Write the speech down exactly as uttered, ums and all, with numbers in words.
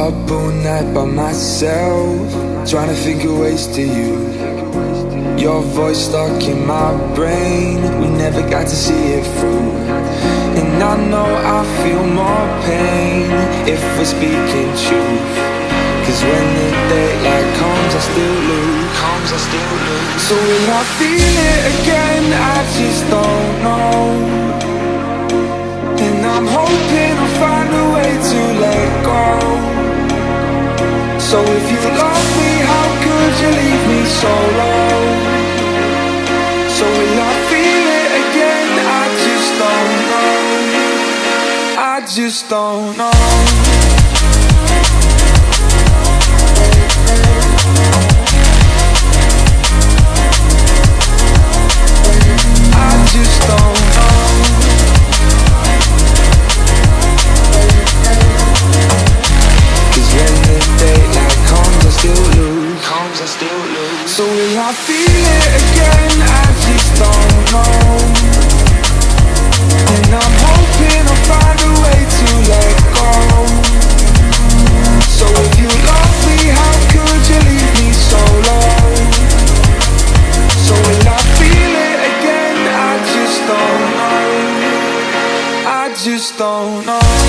Up all night by myself, trying to think of ways to you. Your voice stuck in my brain, we never got to see it through. And I know I feel more pain if we're speaking truth. Cause when the daylight comes, I still lose, comes, I still lose. So will I feel it again? I just don't know. And I'm hoping I'll find a way to let go. So if you love me, how could you leave me so low? So will I feel it again? I just don't know. I just don't know. I just don't know. Cause when the daylight comes, I still lose, comes, I still lose. So will I feel it again? I just don't know. And I'm hoping I'll find a way to let go. So if you love me, how could you leave me so low? So will I feel it again? I just don't know. I just don't know.